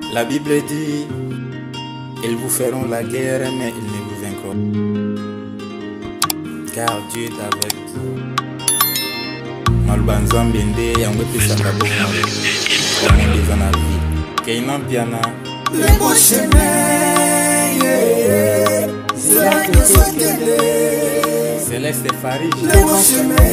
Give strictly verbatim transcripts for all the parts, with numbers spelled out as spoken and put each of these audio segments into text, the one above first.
La Bible dit, ils vous feront la guerre, mais ils ne vous vaincront. Car Dieu est avec vous. Malbanzambi nde yango pesanga bongo. Comme on dit dans la vie. Keinan Piana. Le beau chemin, c'est la question qu'elle est. Céleste Farid. Le beau chemin,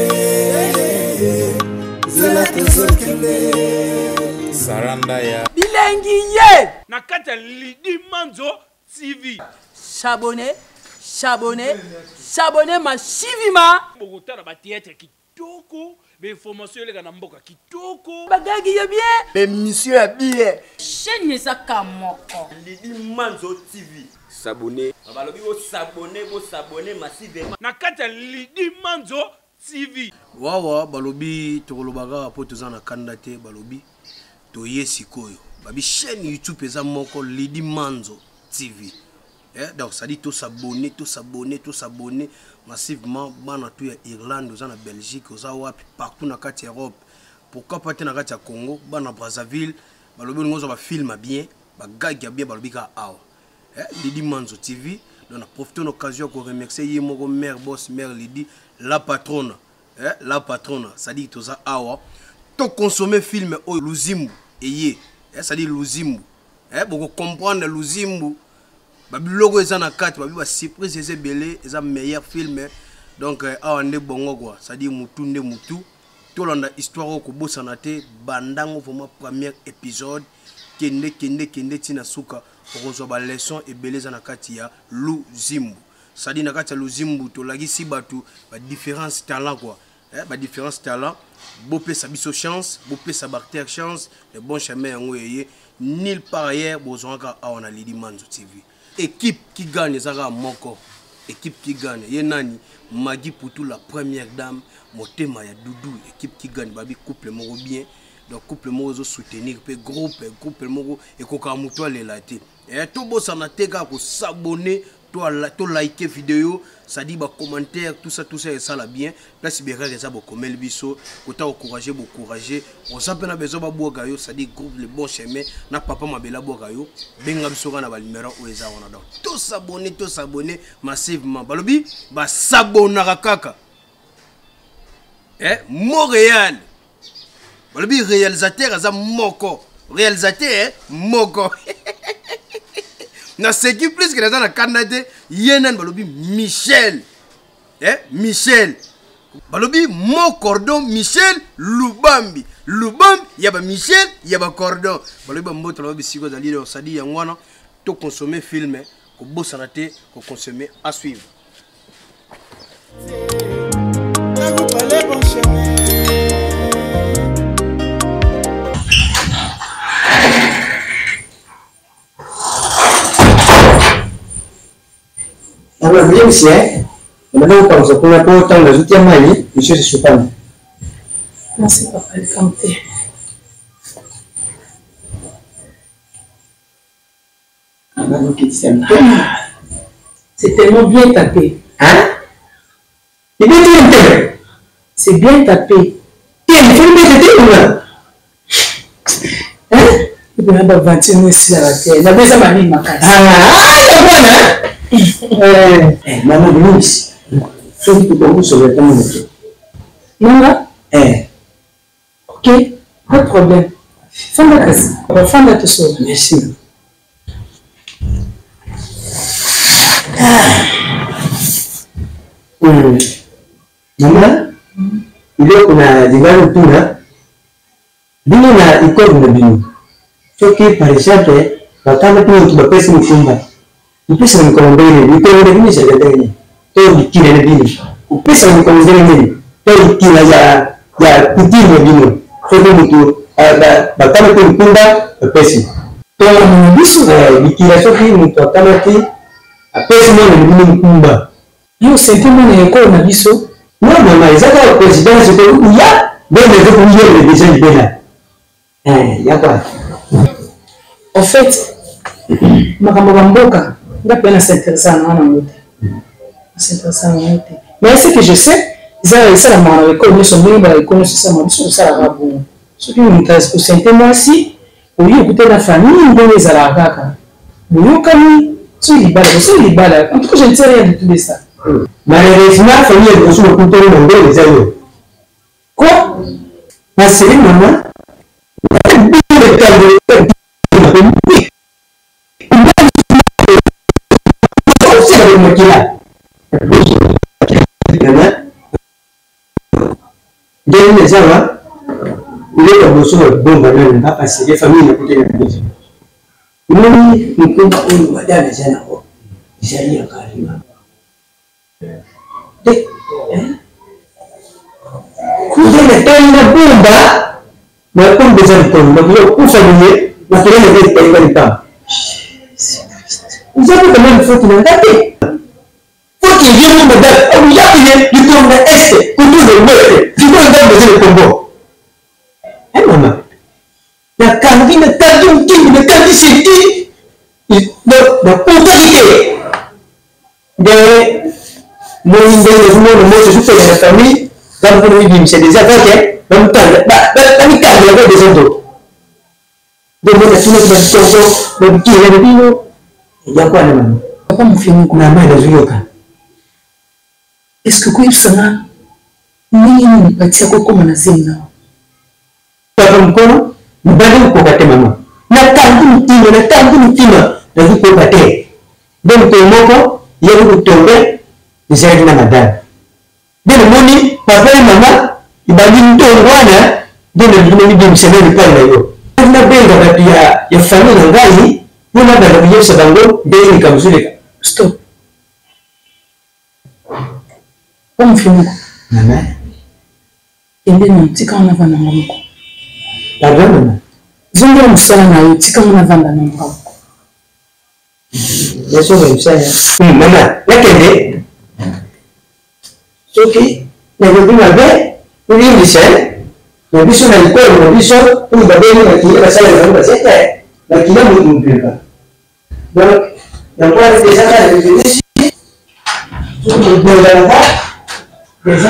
c'est la question qu'elle est. Saranda ya Bilengi ye Nakata Lidi Manzo T V. Chabonné, chabonné, chabonné ma chivima. Bogota ba théâtre kitoko, be information le kana mboka kitoko. Bagagi ye bien. Mais monsieur a bien. Chaîne ezaka moko. Lidi Manzo T V. S'abonner. Balobi bo s'abonner, bo s'abonner massivement. Nakata Lidi Manzo T V. Wawa balobi tokolobaga po tozana kandate balobi. Toye sikoyo babi chaîne YouTube eza moko Lidi Manzo T V. Eh donc ça dit tout s'abonner, tout s'abonner, tout s'abonner massivement bana tout ya Irlande, oza na Belgique, oza wapi partout na kati Europe. Pourquoi pas na kati ya Congo, bana Brazzaville, balobi ngozo ba film bien, ba gag ya bien balobi ka awa. Eh Lidi Manzo T V, donc na profiter l'occasion ko remercier ye moko mère boss mère Lidi la patronne. Eh la patronne, ça dit toza awa. To consommer film au Luzimbu eye, eh ça dit Luzimbu. Eh beaucoup comprendre Luzimbu. Babi logo eza na kati, babi ba surprise eza belé, eza meilleur film. Donc awa nde bongo quoi, ça dit mutu nde mutu. To landa histoire ko bosana te bandango vraiment premier épisode kende kende kende tina suka ko ba leçon et belé eza na kati ya Luzimbu. Ça dit na kati ya Luzimbu to lagi si batu ba différence talent quoi. Eh ba différence talent. Bopé sa biso chance, bopé sa barter chance, le bon chemin yango yeye nil par ailleurs bozonga a on a Lidi Manzo T V. Équipe qui gagne zaka moko, équipe qui gagne ye nani Magi Poutou la première dame, motema ya Doudou, équipe qui gagne babi couple moko bien, donc couple moko zo soutenir pe groupe couple moko et ko ka muto le laté. Et tout bo sana teka ko s'abonner to liker vidéo, ça dit bah commentaire, tout ça, tout ça et ça là bien. Place bien que ça bon comme le biso, côté encourager, bon courager. On s'appelle na besoin ba bogayo, ça dit groupe le bon chemin. Na papa mabela bogayo, benga biso kana ba numéro ou eza on a donc. Tous s'abonner, tous s'abonner massivement. Balobi, ba s'abonner kaka. Eh, Montréal. Balobi réalisateur aza moko. Réalisateur moko. Na seki plus que dans la Canada, yenen balobi Michel. Eh Michel. Balobi mon cordon Michel Lubambi. Lubambi yaba Michel yaba cordon. Balobi mboto balobi siko dali do sadi yangwana to consommer film ko bosana te ko consommer à suivre. Alors, bien, monsieur, maintenant, quand vous avez pas autant de outils à manier, monsieur, je suis pas. Non, c'est pas le compter. C'est tellement bien tapé. Hein? Il est bien tapé. C'est bien tapé. Tiens, il faut le mettre où là? Hein? Il peut même pas vingt-et-un ici à la terre. Il a besoin de ma vie, ma casse. Ah, il y a bon, hein? Eh, maman, viens ici. Faut que tu commences sur le temps de tout. Non, Eh. ok, pas de problème. Femme de casse. On va faire de tout ça. Merci. Hum. Maman, il est qu'on a des gars autour là. Bino na école de Bino. Faut que par exemple, quand on a pris tout le pays sur le combat. Il peut se recommander, il peut le venir, c'est le dernier. Il tire le venir. Il peut se recommander le venir. Il tire, il y a, il y a petit le venir. Il faut que nous tout, bah, quand on peut le combat, le pays. Donc, il tire la chose qui nous tente à mater. Après, c'est moi le venir le combat. Non, c'est tout le monde est école, on a vu ça. Non, maman, ils ont le président, c'est que où il y a, mais les autres, il y a le déjà du là. Il y a quoi? En fait, Makamabamboka. Je suis intéressé à ça. Mais ce que je sais, c'est ça la école, nous sommes venus à l'école, c'est ça, nous sommes ça la rabou. Ce qui nous intéresse, c'est moi aussi, Oui, écoutez la famille, on les a la kaka. Oui, comme tu les balles, tu les balles. En tout cas, je ne sais rien de tout ça. Malheureusement, la famille est aussi le couteau de les amis. Quoi? Ma série, maman, le cas de les gens, il est comme sur le bon bonheur, il va passer les familles à côté de la maison. Oui, nous pouvons une madame, les gens, j'ai rien carrément. Kuja na tena bomba na kumbe za mkono na hiyo kufanyie na kelele vile kwa nita. Uzapo kama mfuti na ngapi? Futi hiyo mbona au yapi ni kutonga este kutunza wewe. Sio ndio zile kombo. Eh mama. Na kangi na tatu mkingi na kangi siti. Na na kutoke. De mwinde ni mmoja mmoja sio na family. Quand vous lui dites, c'est des attaques, même temps, la mi calme avec des autres. Donc, on a fini avec le tonton, le petit, le petit, il y a quoi, maman? Papa me fait une maman, elle a joué au cas. Est-ce que quoi, ça va? Ni ni patia kwa kama nazina. Papa mkono, mbali ukokate mama. Na tangu mtima, na tangu mtima, na ukokate. Donc, kwa moko, yeye kutombe, ni zaidi na madam. Bien le moni, papa et maman, ils vont dire tout le monde, donc le monde dit que c'est même pas là yo. On a bien que il y a il y a famille dans gaï, on a bien que il y a ce bango, bien comme ça les. Stop. On fait quoi? Maman. Et bien non, tu quand on a va dans mon corps. Pardon maman. Zongo msala na yo, tu quand on a va dans mon corps. Bien sûr comme ça. Hum maman, la kende. Ok, mais le plus mauvais, il est Michel. Le plus sur l'école, le plus sur pour d'abord il qui est passé à la c'était la qui n'a pas de pas. Donc, il y a pas de déjà là de ici. Sur le dos de la voie, déjà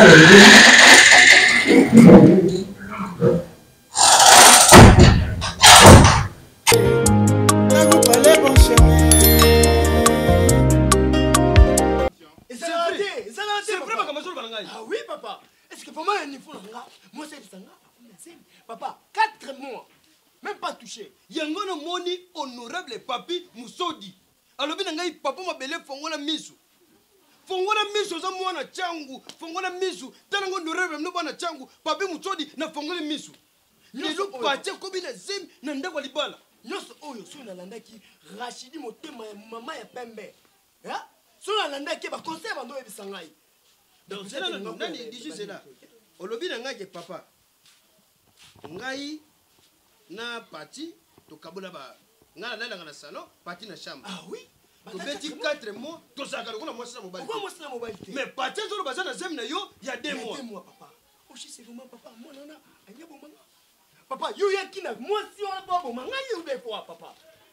ah oui, papa. Est-ce que pour moi, il faut moi, c'est ça. Papa, quatre mois. Même pas touché. Yangono moni honorable papi Musodi. Alors, bien, papa m'a belé fongola misu. Fongola misu, ça m'a na changu. Fongola misu. Tango honorable no bana changu. Papi Musodi na fongola misu. Nilo pache kobi na zim na ndako libala. Nyos oyo so na landa ki Rachidi motema ya mama ya pembe. Hein? So na landa ki ba conseil bando e bisangai. Donc c'est là nani d'ici c'est là. Olobi na ngaki papa. Ngai na parti to kabola ba ngala lala ngana salon parti na chambre. Ah oui. To beti quatre mois to saka ko na moi ça mobile. Pourquoi moi ça mobile? Mais parti sur le bazar na zem na yo il y a deux mois. deux mois papa. Oshi c'est vraiment papa moi nana anya bomanga. Papa yo yakina moi si on a pas bomanga yo des fois papa.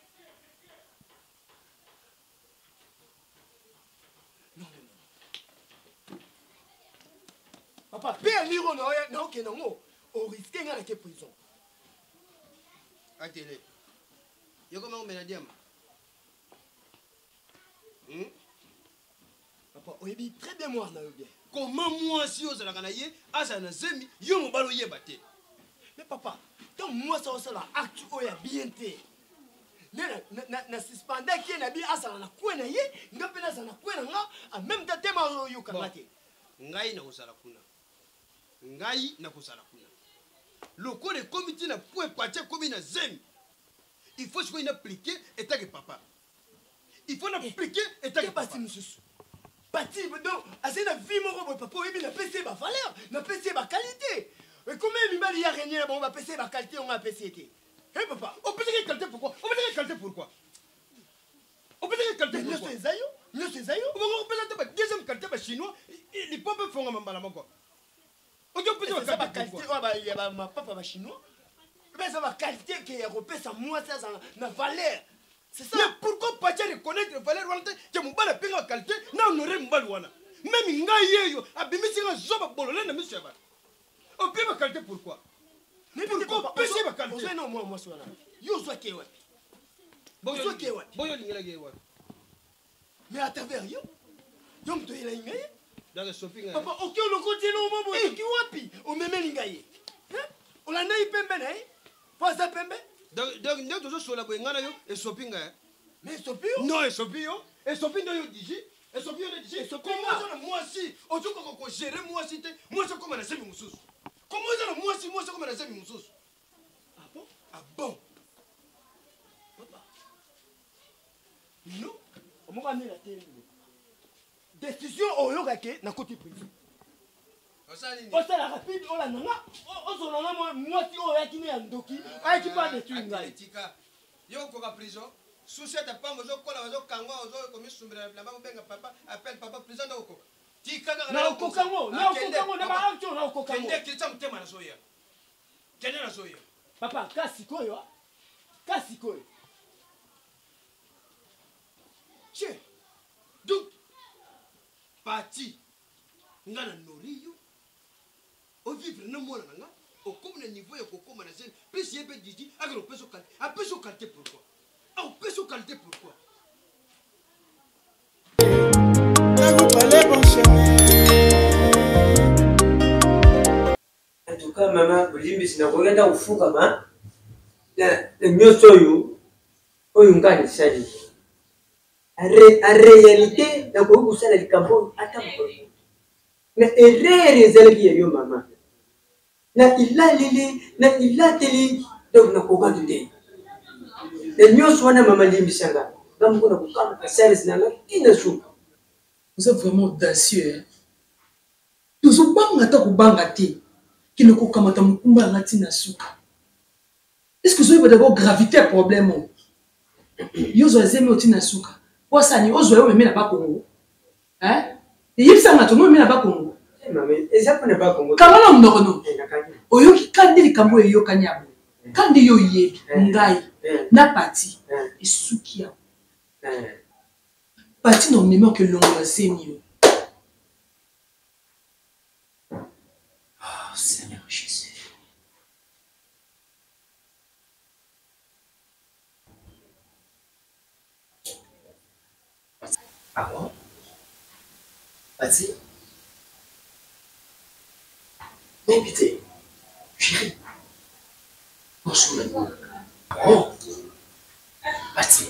Non non. Papa, père Liro na na ok na ngo. O risque ngala ke prison. À télé. Yo comment on met la diam? Hmm? Papa, on est très bien moi na bien. Comment moi si on la kanaye, asa na zemi, yo mo balo yebate. Mais papa, quand moi ça ça la acte o ya bien té. Na na na suspender qui na bi asa na kwena ye, ngape na sana kwena nga, en même temps tema yo kamate. Ngai na kusala kuna. Ngai na kusala kuna. Le corps de comité na point partir comme une zemi. Il faut qu'on applique et que papa. Il faut appliquer et que papa. Parti donc, assez na vie mon robot papa, et bien na P C ba valeur, na P C ba qualité. Mais comment il m'a dit rien bon, on va P C ba qualité, on va P C T. Eh papa, on peut dire qualité pourquoi? On peut dire qualité pourquoi? On peut dire qualité pourquoi? Nous c'est Zayo, nous c'est Zayo. On peut dire que deuxième qualité ba chinois, il peut pas faire un mbala moko. On peut dire que ba qualité, oh ba il y a ma papa ba chinois. Mais ça va qualité qui est européen ça moi ça na valeur. C'est ça. Mais pourquoi pas reconnaître la valeur que mon bal a payé la qualité? Non, on aurait un bal. Même Ngaïe, Abimisi, un zoba bololé, ne monsieur. On paye ma qualité pourquoi? Pourquoi pêcher ma qualité? Ozo non moi moi sona. Yo zo ke wapi? Bozo ke wapi? Boyo lingela ke wapi? Mais à travers yo. Yo mto ila ingaye. Dans le shopping. Papa, OK on continue no mo bozo ki wapi? O meme lingaye. Hein? On la na ipembe na eh? Pas ça pembe? Donc donc ndio tozo sola boy ngana yo e shopping eh. Mais sopio? Non, e shopping yo. E shopping yo diji. E shopping yo diji. Comment ça moi si? Ozo ko ko gérer moi si te. Moi ça comme na semi mususu. Comment ça moi si moi ça comme na semi mususu? Ah bon? Ah bon? Papa. Non. On m'a mis la télé. Décision oyo kake na côté privé. Osali ni. Osala rapide ola nanga. Ozo nanga moi moi si oya kini ya ndoki. Ay ki pas de tu ngai. Yo ko ka prison. Souci ta pas mozo kola mozo kangwa ozo ko misumbira la ba benga papa appelle papa prison na oko. Tika ka na oko kango na oko kango na ba action na oko kango. Kende kitsa mtema na soya. Kende na soya. Papa kasi koyo. Kasi koyo. Che. Donc parti ngana noriyo. O vivre na mona nga. O comme le niveau ya kokoma na scène. Plus yebe didi agro peso qualité. A peso qualité pourquoi? Ah, peso qualité pourquoi? En tout cas, maman, Olimbi, si vous regardez au fou comme ça, le mieux soyo, au yungani sali. En réalité, la cour ça le campo attends. Mais erreur est elle qui est yo maman. Na illa lili, na illa teli, donc na koga dudé. Le mieux soit na maman Limbi Sanga. Comme vous n'avez pas de service na qui ne sou. Vous êtes vraiment audacieux. Toujours banga ta kubanga ti. Qui ne kokamata mukumba ngati na suka. Est-ce que vous avez d'abord gravité problème? Yo zo zemi oti na suka. Kwa sani ozo yo meme na ba Congo. Hein? Et yipsa ngato no meme na ba Congo. Eh maman, et ça ne pas Congo. Kamala mnono. Oyo ki kandi likambo yo kanyabo. Kandi yo yebi ngai na parti et sukia. Parti non même que l'on zemi. Oh Seigneur Jésus. Ah bon? Vas-y. Mais pitié. Chérie. Bonjour le monde. Ah bon? Vas-y.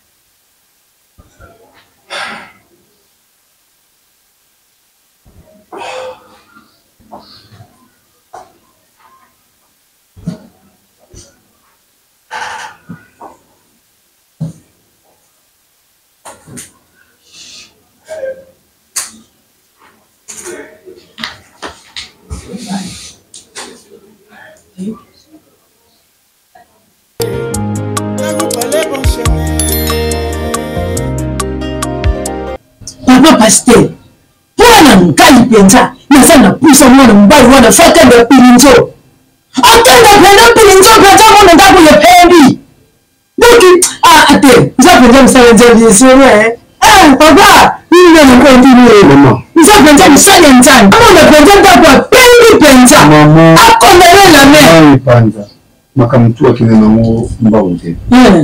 Papa pasteur, pour un kali penza, mais ça n'a plus son nom de mbaï ou de fatin de pilinzo. Attends, le pilinzo, penza mon gars pour le pébi. Donc, ah, attends, ça peut dire ça veut dire c'est vrai. Ah, papa, il vient de continuer. Maman. Ça peut dire ça l'entend. Comment le penza d'abord pébi penza. Maman. À condamner la mère. Oui, penza. Makamutu akina nango mbaonte.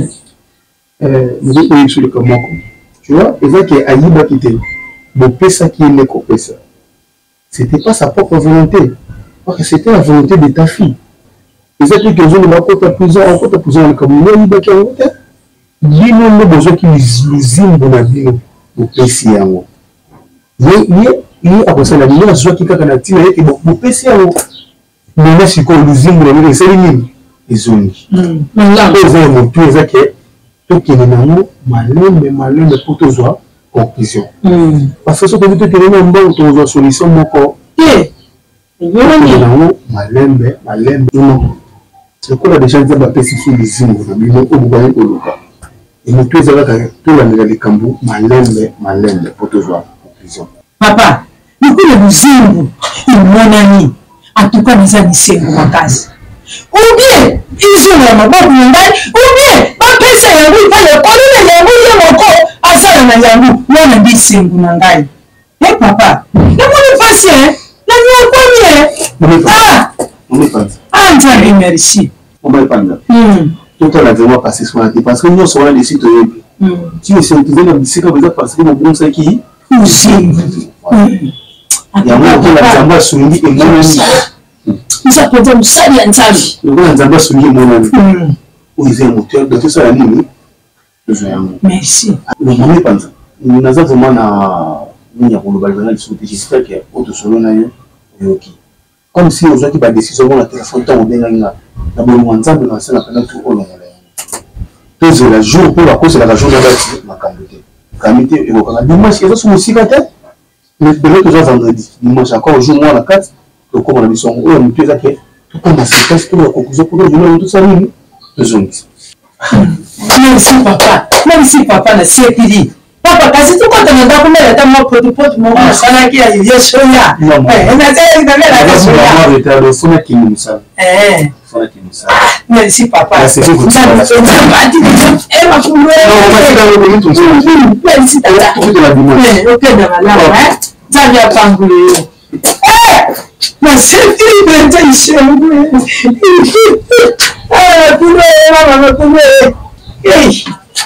Euh, nous avons eu sur le comment. Tu vois, et ça qui est Aïba qui était bon pesa qui est neko pesa. C'était pas sa propre volonté, parce que c'était la volonté de ta fille. Et ça qui est que je ne vais pas ta prison, encore ta prison comme nous Aïba qui a voté. Dis nous nous besoin qui l'usine de la vie au pesi yango. Mais il il après ça la vie la joie qui kaka na tina et bon au pesi yango. Mais là c'est quoi l'usine de la vie c'est l'usine. Ils ont dit. Mais là ils ont montré ça qui tout qui est dans malin mais malin de pour te voir conclusion parce que ce que tu te dis non bon tu vois solution mon corps eh non malin mais malin non c'est quoi déjà dire bah c'est sur les signes on a mis au bout de l'eau et nous tous là tout la les cambo malin mais malin pour te voir conclusion papa nous que le zimbu mon ami en tout cas nous a dit c'est mon casse ou bien ils sont là ma ou bien pesa yangu pale kwa nini yangu ile moko asala na yangu mwana bisengu na ngai eh papa na mwana pasi eh na ni kwa mie ah On est panza. Ah, Nzambe, merci. On est panza. Tout on a vraiment passé sur la tête parce que nous sommes des sites web. Si vous êtes dans le site web parce que nous avons ça qui aussi. Il y a un peu la Zamba Soundi et mon ami. Nous appelons nous ça bien Nzambe. Nous avons Zamba Soundi et mon ami. Où ils ont moteur de tout ça la nuit. Merci. Le moment panza. Nous avons vraiment na ni ya koloba le sur j'espère que auto solo na yo yoki. Comme si aux autres qui ba décision dans la téléphone tant obenga nga. Na bon Nzambe na sana pendant tout au long. Tous les jours pour la cause de la région de la Macambité. Camité et au dimanche, ils sont aussi gâtés. Mais de l'autre jour, vendredi, dimanche, encore au jour, moi, la quatre, le cours, on a dit son haut, on a dit tout comme c'est presque pour la conclusion, pour le jour, tout ça, nous, merci, papa. Merci, papa, la C P D. Papa, quand tu comptes dans la commune, tu as mon protocole, mon salaire qui a eu lieu sur là. Non, non. On a dit que tu avais la question. Qui nous savent. Eh. Merci, papa. C'est ce que tu as dit. Eh, ma poule. Merci, tata. Ok, dans la hein. Ça vient pas engueuler. Eh! Ma chérie, tu es ici. Ah, poule, maman, poule. Hey.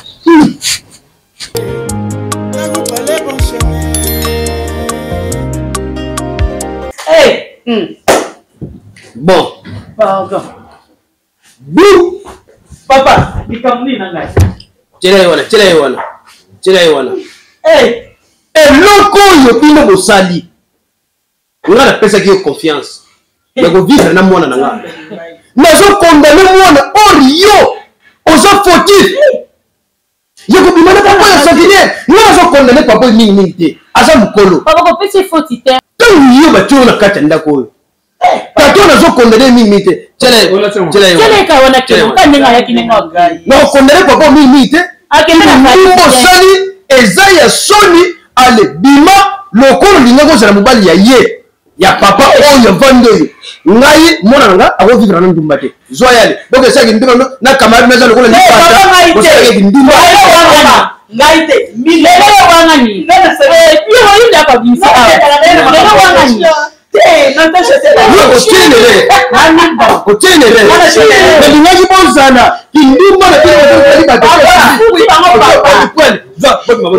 Hey. Bon. Pardon. Bou. Papa, il comme ni nangai. Tira yona, tira yona. Tira yona. Hey. Et loko yo bino bo sali. Nga na pesa ki confiance. Ya go vivre na mwana na nga. Nazo condamner mwana orio. Ozo fautif. Je peux demander pourquoi il s'entendait. Nous avons condamné papa mingi mingi te. Asa mukolo. Papa ko pesi faute te. Tant yo ba tu na kata ndako. Tato na zo condamné mingi mingi te. Tele, tele. Tele ka wana ke ka ninga yakine ngogai. Na condamné papa mingi mingi te. Akende na ka. Sali ezaya soni ale bima lokolo linga ko sala mobali ya ye. Ya papa oyo vando. Ngai mona nga ako vivre na ndumba te. Zo yale. Donc ça qui ndumba na kamari meza lokolo ni pata. Ko sala ki ndumba. Ngai te. Milele wanga ni. Eh, pio yo nda ka binsa. Milele wanga ni. Te, na ta chete la. Yo otenere. Nani otenere. Mais lingaji bonzana. Ki ndumba na kile ko kali ka. Ah, futi bango papa. Kweli. Va, bon mama.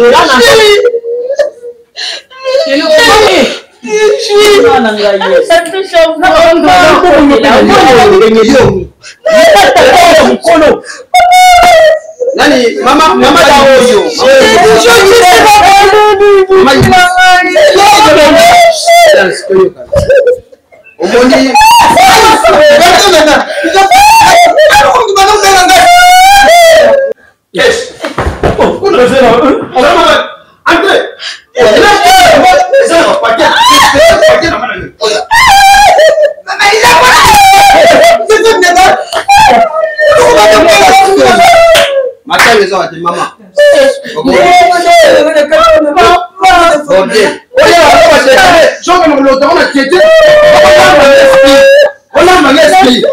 Kilo ko. Nani mama mama daoyo omoni yes oh kuna zero Andre Makan les autres, maman. Ok. On a quitté. On a mal esprit.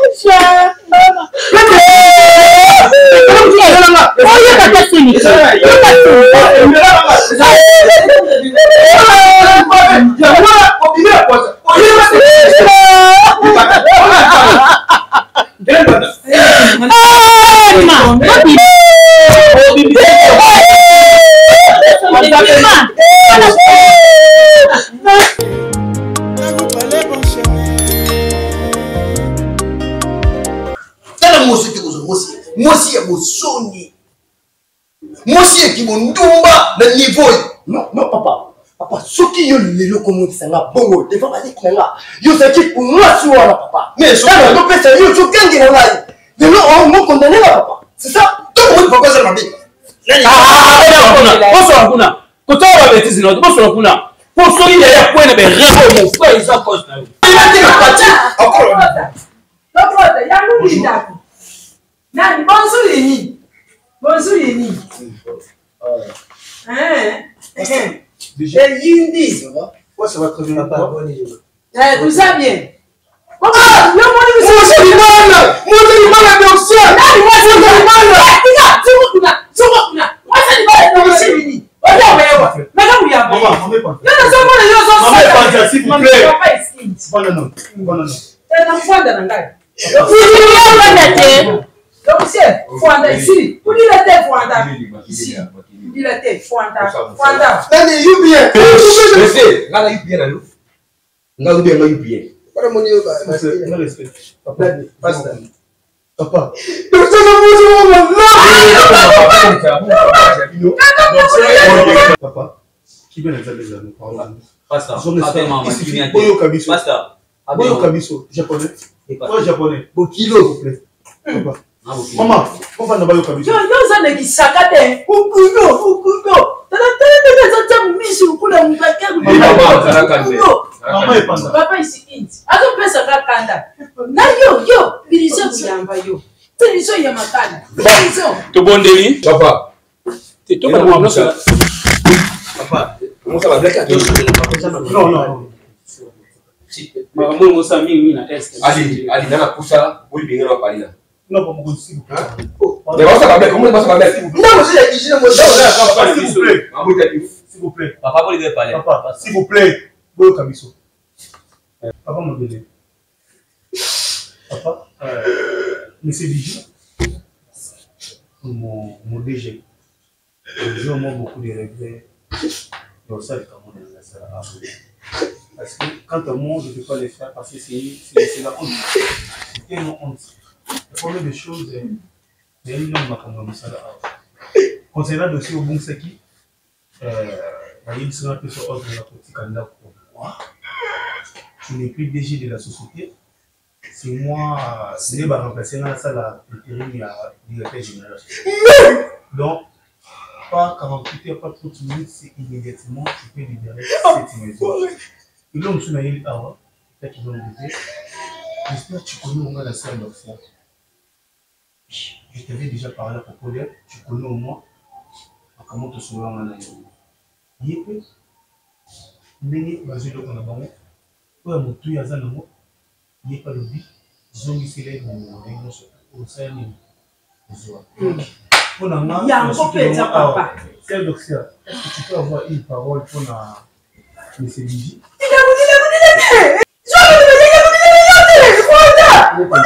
Mosi ya bosoni. Mosi ya kibondumba na niveau. Non, non papa. Papa, soki yo lelo komo sanga bongo, devant bali kinanga. Yo saki kunwa suwa papa. Mais ça no pesa yo so kangi na ngai. De no on mo condamné là papa. C'est ça. Tout le monde peut causer ma vie. Ah, ah, boso hakuna. Kutoa wa betizi na boso hakuna. Boso ile ya kwenda be rebo mo kwa hizo cause na. Ila tena pati. Encore. Papa, yangu ni ndako. Nani bonjour Yeni. Bonjour Yeni. Hein? Eh. Et Yindi. Ça va? Ouais, ça va très bien. Papa, bonne journée. Eh, tout ça bien. Ah, yo mo ni so ni mana. Mo ni mana de osia. Nani mo so ni mana. Tika, tuko kuna. Tuko kuna. Mo so ni mana de osia Yeni. Oja wewe. Mega muyamba. Maman, on est pas. Yo na so mo yo so. Maman, pas s'il vous plaît. Papa is king. Bonne non. Bonne non. na fuanda na ngai. Fuanda te. Donc c'est fuanda ici. Pour dire la fuanda. Ici. Pour dire la fuanda. Fuanda. Nani you bien. Monsieur, ngala you bien alo. Ngala bien you bien. Para moni yo ba. Non respect. Papa, pasta. Papa. Donc ça me pose mon Papa. Qui vient les les amis parle. Pasta. Boyo Kabiso. Pasta. Boyo Kabiso, japonais. Quoi japonais? Bokilo. Papa. Maman, on va n'avoir Kabiso. Yo yo ça ne gisaka te. Ukuyo, ukuyo. Tata tata tata tata misi ukula mbaka. Maman est pendant. Papa ici inti. Azo pesa kakanda. Na yo yo, bilizo kuyamba yo. Bilizo ya makana. Bilizo. To bondeli. Papa. Te to ba mo ça. Papa, comment ça va black à toi? Non non. Ma mo mo sa mingi na est. Ali, ali na pusa, oui bien na parina. Non pas beaucoup s'il vous plaît. Mais ça va black, comment ça va black? Non, monsieur la cuisine moi. S'il vous plaît. S'il vous plaît. Papa pour lui parler. Papa, s'il vous plaît. Boyo Kabiso. Papa m'a donné. Papa, euh, monsieur Bijou, mon, mon D G, j'ai vraiment beaucoup de regrets dans ça, comment on a ça à parce que quant à moi, je ne peux pas les faire parce que c'est la honte. C'est une honte. La première des choses, c'est une homme qui a ça là. Concernant le dossier au Bonsaki, il y a une seule personne autre de la politique candidat pour moi. Je n'ai plus D G de la société. C'est moi, c'est lui qui va remplacer dans la salle à l'intérim et à directeur général. Donc, pas quarante-huit heures, pas trente minutes, c'est immédiatement, tu peux libérer cette maison. Et là, on se met à voir, peut-être qu'ils vont le dire. J'espère que tu connais au moins la salle d'Oxford. Je t'avais déjà parlé à propos d'elle, tu connais au moins comment te sauver en année. Il est peu. Mais, vas-y, donc on a bon. Pour un tout, il y a un mot. Il n'y a pas de but. Zongi Sélé, au sein de il y a un peu de papa. C'est docteur. Est-ce que tu peux avoir une parole pour la M. Biji? Il a voulu, il a voulu, il a voulu. Je vais vous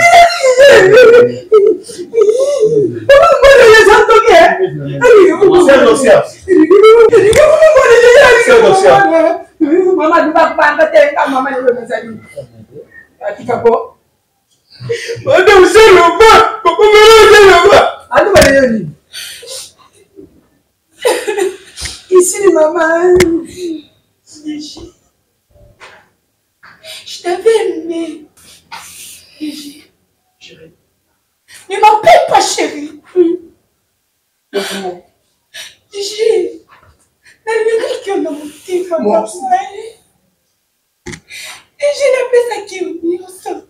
Ici, maman. Je t'avais aimé. Ne m'appelle pas chérie. Gigi, n'allez que l'on t'y va pas. Et je l'appelle ça qui est venu au sol.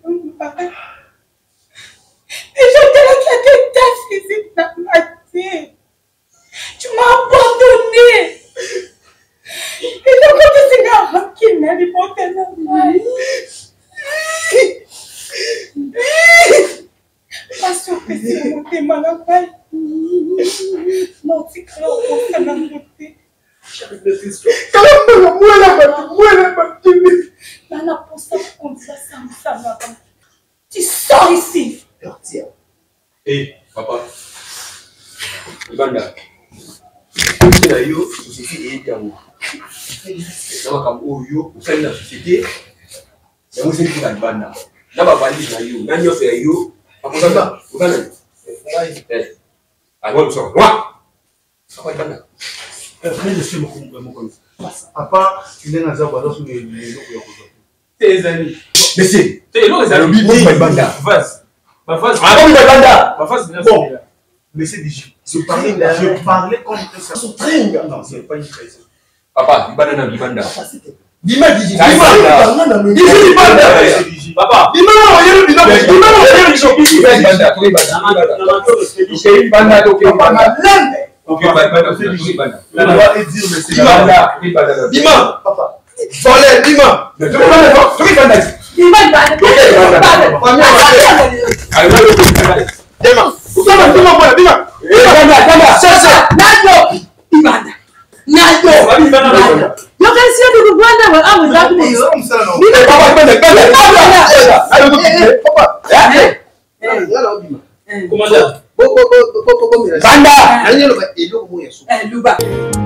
Et je te l'ai claqué ta physique dans ma tête. Tu m'as abandonné. Et donc, tu sais pas qui n'a pas porté la main. Pas sûr que c'est mon témoin là bas. Non, c'est clair pour ça la montée. J'avais des histoires. Comment moi là bas, moi là bas, tu me. Là la pour ça comme ça ça ça va. Tu sors ici. Sortir. Eh, papa. Ibanda. C'est là yo, société est à vous. Dans comme oyo, au sein de la société. Et moi c'est pour Ibanda. Là ba valise na yo, na yo fait yo. Papa ça, vous allez. Eh. Ah moi ça. Moi. Papa Ibanda. Après je suis mon mon comme ça. Papa, il est dans un ballon sur les les tes amis. Monsieur, tes lois les amis Papa Ibanda. Vas. Ma face. Ah bon Ibanda. Ma face bien bon. Mais c'est dit, je parlais, je parlais comme ça. Non, c'est pas une question. Papa, Ibanda na Ibanda. Dima Gigi, Dima Ibanda. Gigi Ibanda. Papa. Dima on yelo bino. Dima on yelo bino. Ibanda, to Ibanda. Ibanda to Ibanda. Ok, Ibanda, to Ibanda. La loi est dire mais c'est Ibanda, Ibanda. Dima, papa. Volé, Dima. To Ibanda, to Ibanda. Dima Ibanda. Dima. Dima, Dima, Dima, Dima. Ibanda, Ibanda. Sasa. Nado. Ibanda. Nado. Yo can see the Rwanda wa amu zabu yo. Dima, papa, Ibanda, Ibanda. Commandant. Luba.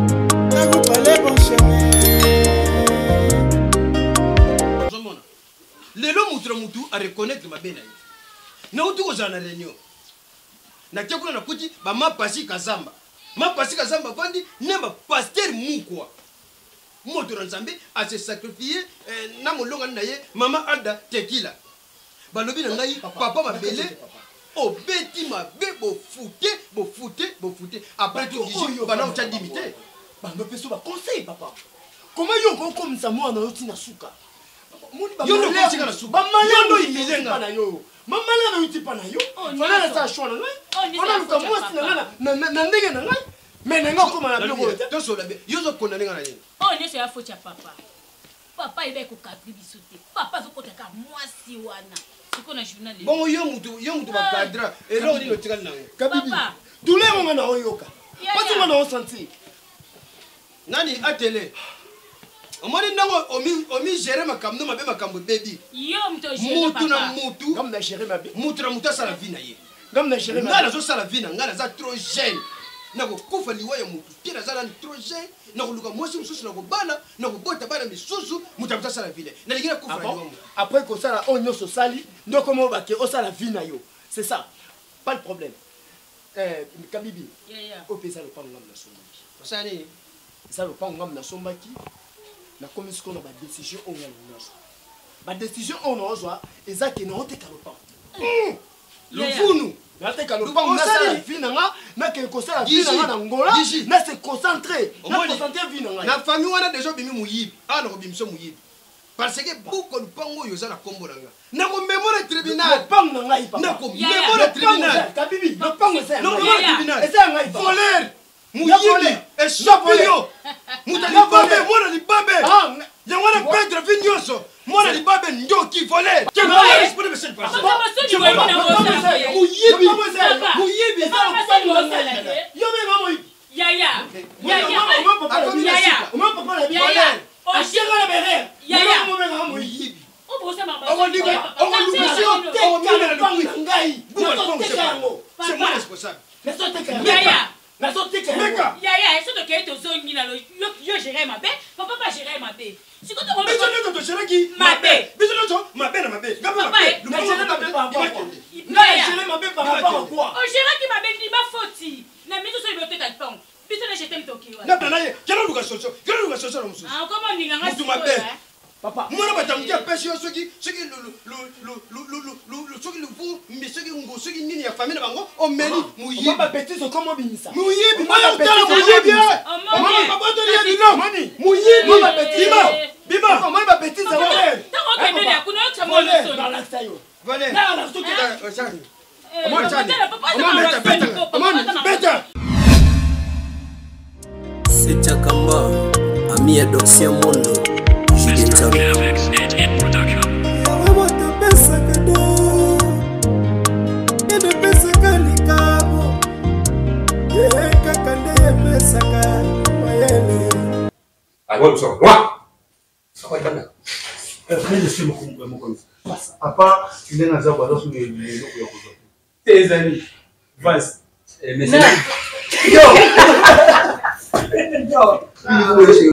Lelo mutra mutu a reconnaître ma bena. Na utu ko jana réunion. Na kyakuna na kuti ba ma pasi kazamba. Ma pasi kazamba vandi nemba pasteur mukwa. Moto nzambe a se sacrifier na molonga na ye mama Ada Tekila. Balobi na ngai papa mabele o beti mabe bo fouté bo fouté bo fouté après tout dit bana uta dimité. Bando peso ba conseil papa. Comment yo ko comme ça moi na yoti na suka. Yo no ko tika na suka. Ba malendo imelenga na yo. Mama na yoti pa na yo. Fala na sa shona ngai. Fala luka mwasi na na na ndenge na ngai. Mais nenga ko ma na biloko te. To so la be. Yo zo kona nenga na ye. Oh nyeso ya faute ya papa. Papa il va ko kadri bisote. Papa zo kota ka mwasi wana. Siko na journal. Bon yo mutu yo mutu ba cadre. Et là on dit le tika na. Kabibi. Douleur on na oyoka. Pas on na sentir. Nani atele. Omoni nango omi omi gérer makamno mabe makambo baby. Yo mto gérer papa. Mutu na mutu. Comme na gérer mabe. Mutu na mutu sala vie na ye. Comme na gérer mabe. Ngala zo sala vie na ngala za trop jeune. Nako kufa liwa ya mutu. Kila zala ni trop jeune. Nako luka mwasi msusu nako bana, nako bota bana misusu, mutu muta sala vie. Na lingina kufa liwa mutu. Après que ça la onyo so sali, donc comment ba ke o sala vie na yo. C'est ça. Pas de problème. Eh Kabibi. Yeah yeah. O pesa le pango na sombaki. Osani. Ça le pango na sombaki. Na comme ce qu'on a ba décision on a l'oso. Ba décision on a ozo ezaki na oteka le pango. Le funu. Na teka le pango na sala vie na nga, na ke ko sala vie na nga na ngola, na se concentrer, na concentrer vie na nga. Na famille wana déjà bimi muyibi. Ah na bimso muyibi. Parce que beaucoup de pango yo za na kombo na nga. Na ko mémoire tribunal. Pango na nga ipa. Na ko mémoire tribunal. Kabibi, le pango c'est. Non, mémoire tribunal. Et ça nga ipa. Voleur. Muyibi. Et chapio. Mutali babe, moi li babe. Ah, ya wana pendre vignoso. Moi li babe ndoki voleur. Tu vas responder monsieur le président. Muyibi. Muyibi. Yo me maman. Ya ya. Ya ya. Ya ya. On m'a pas la bien. On cherche la berre. Ya ya. On m'a muyibi. On va ça On va dire on va nous dire on va mettre le pango ngai. C'est moi responsable. Mais ça te Ya ya. Mais ça te Meka. Ya ya, est-ce que tu es au zone là yo yo gérer ma bé, papa pas gérer ma bé. Si quand on Mais tu dois gérer qui? ma bé. Mais tu dois ma bé na ma bé. Gaba ma bé. Mais gérer ma bé par rapport à quoi? Non, gérer ma bé par rapport à quoi? On gérer qui ma bé ni ma faute. Na mi to so bibliothèque à pont. Puis ça j'étais toki wa. Na na ye, quelle location? Quelle location musu? Ah comment ni nga Mutu ma bé. Papa, moi na batamki pêche yo soki soki le le le le le le soki le fou mais soki ngo soki nini ya famille na bango o meli muyibi. Papa bêtise comment binisa? Muyibi, moi utala muyibi. Mama papa to dia dino. Muyibi. Mama bêtise. Bima. Bima. Mama ba bêtise ça va. Tant que bébé kuna yo tsamo so. Dans la sayo. Volé. Na la soki. Ochani. Moi tani. Moi beta beta. Moi beta. C'est Chakamba, ami Adoxia Mondo. Papa, il est dans un sur les tes amis. Vas-y. Yo! Yo!